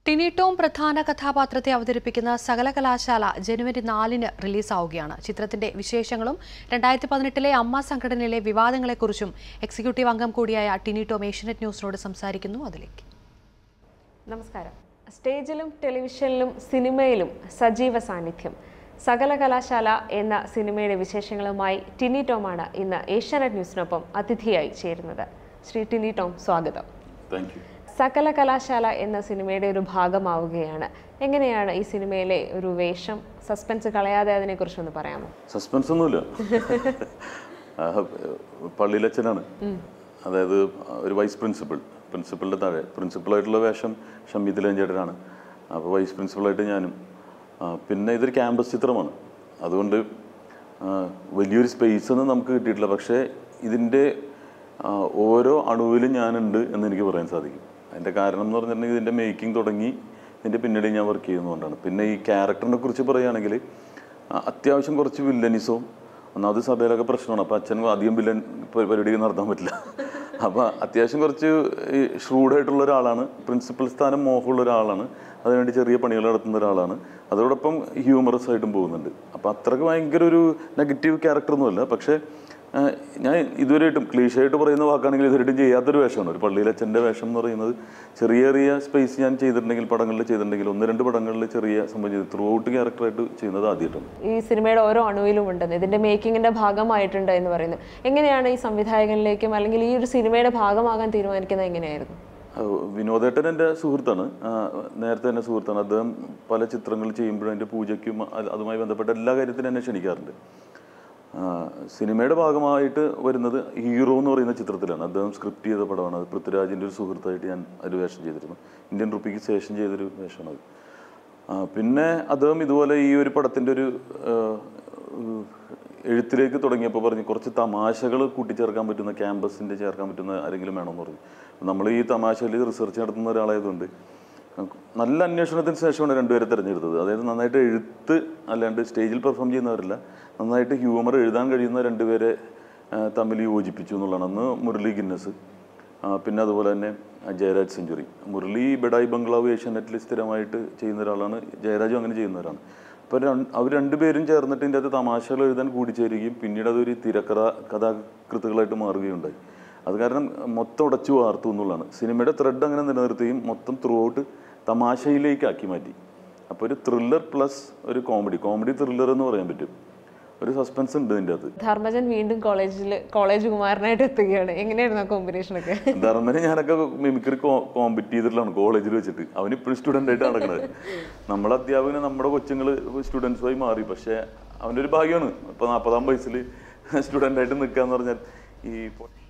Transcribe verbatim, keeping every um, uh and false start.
ടിനി ടോം പ്രധാന കഥാപാത്രത്തെ അവതരിപ്പിക്കുന്ന സകലകലാശാല ജനുവരി നാലിന് റിലീസാവുകയാണ്. ചിത്രത്തിന്റെ വിശേഷങ്ങളും രണ്ടായിരത്തി പതിനെട്ടിലെ അമ്മ സംഘടനയിലെ വിവാദങ്ങളെക്കുറിച്ചും എക്സിക്യൂട്ടീവ് അംഗം കൂടിയായ ടിനി ടോം ഏഷ്യനെറ്റ് ന്യൂസിനോട് സംസാരിക്കുന്നു. അതിലേക്ക് നമസ്കാരം. സ്റ്റേജിലും ടെലിവിഷനിലും സിനിമയിലും സജീവ സാന്നിധ്യം. സകലകലാശാല എന്ന സിനിമയുടെ വിശേഷങ്ങളുമായി ടിനി ടോമാണ് ഇന്ന് ഏഷ്യാനെറ്റ് ന്യൂസിനൊപ്പം അതിഥിയായി ചേരുന്നത്. ശ്രീ ടിനി ടോം, സ്വാഗതം. സകലകലാശാല എന്ന സിനിമയുടെ ഒരു ഭാഗമാവുകയാണ്. എങ്ങനെയാണ് ഈ സിനിമയിലെ ഒരു വേഷം? സസ്പെൻസ് കളയാതെ അതിനെക്കുറിച്ചൊന്ന് പറയാമോ? സസ്പെൻസ് ഒന്നുമില്ല. പള്ളിയിലച്ഛനാണ്, അതായത് ഒരു വൈസ് പ്രിൻസിപ്പൽ, പ്രിൻസിപ്പളിൻ്റെ താഴെ പ്രിൻസിപ്പളായിട്ടുള്ള വേഷം ഷമീദിലൻ ചേട്ടനാണ്. അപ്പോൾ വൈസ് പ്രിൻസിപ്പളായിട്ട് ഞാനും. പിന്നെ ഇതൊരു ക്യാമ്പസ് ചിത്രമാണ്, അതുകൊണ്ട് വലിയൊരു സ്പേസ് ഒന്നും നമുക്ക് കിട്ടിയിട്ടില്ല. പക്ഷേ ഇതിൻ്റെ ഓരോ അണുവിലും ഞാനുണ്ട് എന്ന് എനിക്ക് പറയാൻ സാധിക്കും. അതിൻ്റെ കാരണം എന്ന് പറഞ്ഞിട്ടുണ്ടെങ്കിൽ ഇതിൻ്റെ മേക്കിംഗ് തുടങ്ങി ഇതിൻ്റെ പിന്നീട് ഞാൻ വർക്ക് ചെയ്യുന്നതുകൊണ്ടാണ്. പിന്നെ ഈ ക്യാരക്ടറിനെ കുറിച്ച് പറയുകയാണെങ്കിൽ അത്യാവശ്യം കുറച്ച് വില്ലനിസവും, ഒന്നാമത് സഭയിലൊക്കെ പ്രശ്നമാണ്. അപ്പോൾ അച്ഛൻ അധികം വില്ലൻ പരിപാടിക്ക് നടത്താൻ പറ്റില്ല. അപ്പോൾ അത്യാവശ്യം കുറച്ച് ഷ്രൂഡായിട്ടുള്ള ഒരാളാണ്. പ്രിൻസിപ്പൽ സ്ഥാനം മോഹമുള്ള ഒരാളാണ്. അതിനുവേണ്ടി ചെറിയ പണികൾ നടത്തുന്ന ഒരാളാണ്. അതോടൊപ്പം ഹ്യൂമറസ് ആയിട്ടും പോകുന്നുണ്ട്. അപ്പോൾ അത്രയ്ക്ക് ഭയങ്കര ഒരു നെഗറ്റീവ് ക്യാരക്ടറൊന്നുമല്ല. പക്ഷേ ഞാൻ ഇതുവരെയായിട്ടും ക്ലീഷയായിട്ട് പറയുന്ന വാക്കാണെങ്കിൽ ഇതുവരെയായിട്ടും ചെയ്യാത്തൊരു വേഷമാണ്. ഒരു പള്ളിയിലച്ഛൻ്റെ വേഷം എന്ന് പറയുന്നത് ചെറിയ ചെറിയ സ്പേസ് ഞാൻ ചെയ്തിട്ടുണ്ടെങ്കിൽ, പടങ്ങളിൽ ചെയ്തിട്ടുണ്ടെങ്കിൽ, ഒന്ന് രണ്ട് പടങ്ങളിൽ ചെറിയ സംഭവം ചെയ്ത് ത്രൂ ഔട്ട് ക്യാരക്ടറായിട്ട് ചെയ്യുന്നത് ആദ്യമായിട്ടാണ്. ഈ സിനിമയുടെ ഓരോ അണുവിലും ഉണ്ടെന്ന്, ഇതിൻ്റെ മേക്കിങ്ങിൻ്റെ ഭാഗമായിട്ടുണ്ട് എന്ന് പറയുന്നത്. എങ്ങനെയാണ് ഈ സംവിധായകനിലേക്കും അല്ലെങ്കിൽ ഈ ഒരു സിനിമയുടെ ഭാഗമാകാൻ തീരുമാനിക്കുന്നത് എങ്ങനെയായിരുന്നു? വിനോദേട്ടൻ എൻ്റെ സുഹൃത്താണ്, നേരത്തെ തന്നെ സുഹൃത്താണ്. അദ്ദേഹം പല ചിത്രങ്ങൾ ചെയ്യുമ്പോഴും അതിൻ്റെ പൂജയ്ക്കും അതുമായി ബന്ധപ്പെട്ട എല്ലാ കാര്യത്തിനും എന്നെ ക്ഷണിക്കാറുണ്ട്. സിനിമയുടെ ഭാഗമായിട്ട് വരുന്നത് ഹീറോ എന്ന് പറയുന്ന ചിത്രത്തിലാണ്. അദ്ദേഹം സ്ക്രിപ്റ്റ് ചെയ്ത പടമാണ്. അത് പൃഥ്വിരാജിൻ്റെ ഒരു സുഹൃത്തായിട്ട് ഞാൻ ഒരു വേഷം ചെയ്തിരുന്നു. ഇന്ത്യൻ റുപ്പിക്ക് ശേഷം ചെയ്തൊരു വേഷമാണത്. പിന്നെ അദ്ദേഹം ഇതുപോലെ ഈ ഒരു പടത്തിൻ്റെ ഒരു എഴുത്തിലേക്ക് തുടങ്ങിയപ്പോൾ പറഞ്ഞ് കുറച്ച് തമാശകൾ കൂട്ടിച്ചേർക്കാൻ പറ്റുന്ന, ക്യാമ്പസിൻ്റെ ചേർക്കാൻ പറ്റുന്ന ആരെങ്കിലും വേണമെന്ന് പറഞ്ഞു. നമ്മൾ ഈ തമാശയിൽ റിസർച്ച് നടത്തുന്ന ഒരാളായതുകൊണ്ട് നല്ല അന്വേഷണത്തിന് ശേഷമാണ് രണ്ടുപേരെ തിരഞ്ഞെടുത്തത്. അതായത് നന്നായിട്ട് എഴുത്ത് അല്ലാണ്ട് സ്റ്റേജിൽ പെർഫോം ചെയ്യുന്നവരല്ല, നന്നായിട്ട് ഹ്യൂമർ എഴുതാൻ കഴിയുന്ന രണ്ടുപേരെ തമ്മിൽ യോജിപ്പിച്ചു എന്നുള്ളതാണ്. അന്ന് മുരളി ഗിന്നസ്, പിന്നെ അതുപോലെ തന്നെ ജയരാജ് സെഞ്ചുറി. മുരളി ബെഡായി ബംഗ്ലാവ് ഏഷ്യാനെറ്റിൽ സ്ഥിരമായിട്ട് ചെയ്യുന്ന ഒരാളാണ്, ജയരാജും അങ്ങനെ ചെയ്യുന്നവരാണ്. അപ്പോൾ അവർ രണ്ടുപേരും ചേർന്നിട്ട് ഇതിൻ്റെ അകത്ത് തമാശകൾ എഴുതാൻ കൂടിച്ചേരുകയും പിന്നീട് അതൊരു തിരക്കഥ കഥാകൃത്തുകളായിട്ട് മാറുകയുണ്ടായി. അത് കാരണം മൊത്തം ഉടച്ചു വാർത്തു എന്നുള്ളതാണ്. സിനിമയുടെ ത്രെഡ് അങ്ങനെ നിലനിർത്തുകയും മൊത്തം ത്രൂ ഔട്ട് തമാശയിലേക്ക് ആക്കി മാറ്റി. അപ്പോൾ ഒരു ത്രില്ലർ പ്ലസ് ഒരു കോമഡി, കോമഡി ത്രില്ലർ എന്ന് പറയാൻ പറ്റും. ഒരു സസ്പെൻസ് ഉണ്ട് ഇതിൻ്റെ അകത്ത്. ധർമ്മജൻ വീണ്ടും കോളേജിൽ കോളേജ് കുമാരനായിട്ട് എത്തുകയാണ്. എങ്ങനെയായിരുന്നു ആ കോമ്പിനേഷനൊക്കെ? ധർമ്മനെ ഞാനൊക്കെ മിമിക്രി കോമ്പറ്റ് ചെയ്തിട്ടുള്ളതാണ് കോളേജിൽ വെച്ചിട്ട്. അവനിപ്പോഴും സ്റ്റുഡൻ്റ് ആയിട്ട് നടക്കുന്നത്. നമ്മുടെ അധ്യാപകന് നമ്മുടെ കൊച്ചുങ്ങൾ സ്റ്റുഡൻസുമായി മാറി. പക്ഷേ അവൻ്റെ ഒരു ഭാഗ്യമാണ് ഇപ്പോൾ നാൽപ്പതാം വയസ്സിൽ സ്റ്റുഡൻ്റായിട്ട് നിൽക്കുക എന്ന് പറഞ്ഞാൽ. ഈ